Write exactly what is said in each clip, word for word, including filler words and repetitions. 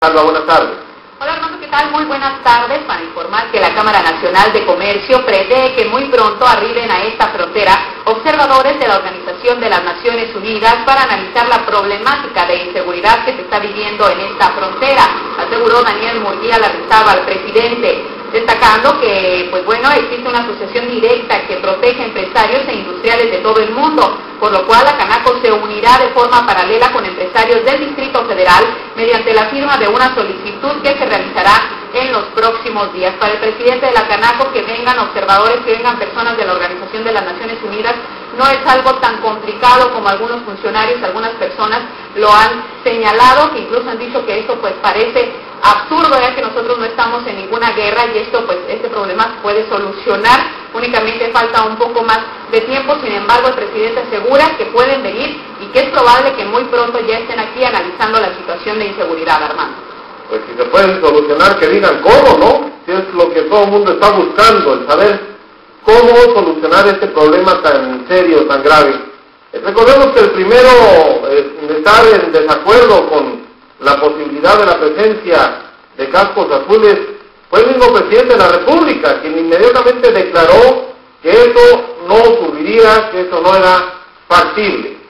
Alba, buenas tardes. Hola Armando, ¿qué tal? Muy buenas tardes. Para informar que la Cámara Nacional de Comercio prevé que muy pronto arriben a esta frontera observadores de la Organización de las Naciones Unidas para analizar la problemática de inseguridad que se está viviendo en esta frontera, aseguró Daniel Murguía Larrazábal, al presidente, destacando que, pues bueno, existe una asociación directa que protege a empresarios e industriales de todo el mundo, por lo cual la Canaco se unirá de forma paralela con empresarios del Distrito Federal mediante la firma de una solicitud que se realizará en los próximos días. Para el presidente de la Canaco, que vengan observadores, que vengan personas de la Organización de las Naciones Unidas, no es algo tan complicado como algunos funcionarios, algunas personas lo han señalado, que incluso han dicho que esto pues parece absurdo, ya que nosotros no estamos en ninguna guerra y esto pues este problema se puede solucionar, únicamente falta un poco más de tiempo. Sin embargo, el presidente asegura que pueden venir y que es probable que muy pronto ya estén aquí analizando la situación de inseguridad, Armando. Pues si se pueden solucionar, que digan cómo, ¿no? Si es lo que todo el mundo está buscando, el saber cómo solucionar este problema tan serio, tan grave. Eh, recordemos que el primero eh, en estar en desacuerdo con la posibilidad de la presencia de cascos azules fue el mismo presidente de la República, quien inmediatamente declaró que eso no ocurriría, que eso no era factible.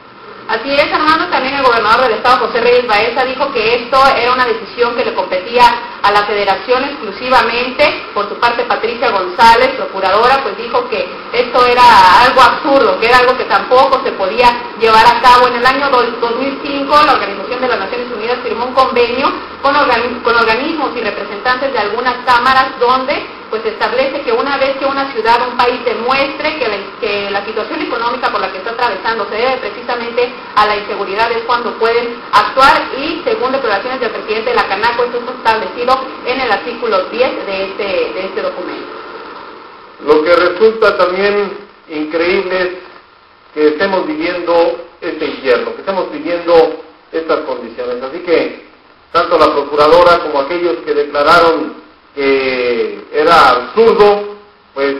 Así es, Armando. También el gobernador del estado, José Reyes Baeza, dijo que esto era una decisión que le competía a la federación exclusivamente. Por su parte, Patricia González, procuradora, pues dijo que esto era algo absurdo, que era algo que tampoco se podía llevar a cabo. En el año dos mil cinco, la Organización de las Naciones Unidas firmó un convenio con, organi con organismos y representantes de algunas cámaras donde pues establece que una vez que una ciudad, un país demuestre que la, que la situación económica por la que está atravesando se debe precisamente a la inseguridad, es cuando pueden actuar, y según declaraciones del presidente de la Canaco, esto está establecido en el artículo diez de este, de este documento. Lo que resulta también increíble es que estemos viviendo este invierno, que estemos viviendo estas condiciones. Así que tanto la procuradora como aquellos que declararon que era absurdo, pues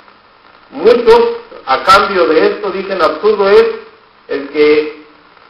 muchos a cambio de esto dicen absurdo es el que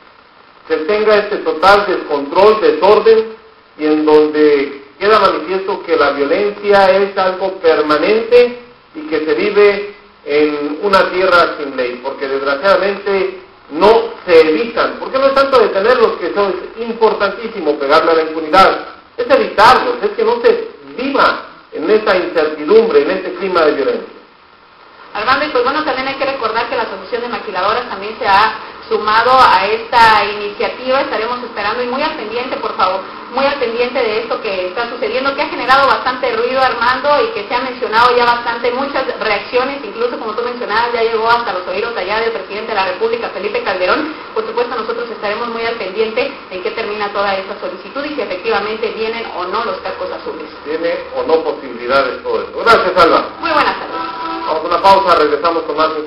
se tenga este total descontrol, desorden, y en donde queda manifiesto que la violencia es algo permanente y que se vive en una tierra sin ley, porque desgraciadamente no se evitan, porque no es tanto detenerlos, que eso es importantísimo, pegarle a la impunidad, es evitarlos, es que no se viva en esta incertidumbre, en este clima de violencia. Armando, y pues bueno, también hay que recordar que la Asociación de Maquiladoras también se ha sumado a esta iniciativa. Estaremos esperando y muy al pendiente, por favor, muy al pendiente de esto que está sucediendo, que ha generado bastante ruido, Armando, y que se ha mencionado ya bastante, muchas reacciones, incluso como tú mencionabas, ya llegó hasta los oídos allá del presidente de la República, Felipe Calderón. Por supuesto, nosotros estaremos muy al pendiente en qué termina toda esta solicitud y si efectivamente vienen o no los cascos azules. ¿Tiene o no posibilidades todo esto? Gracias, Alba. Muy buenas tardes. Vamos a una pausa, regresamos con más.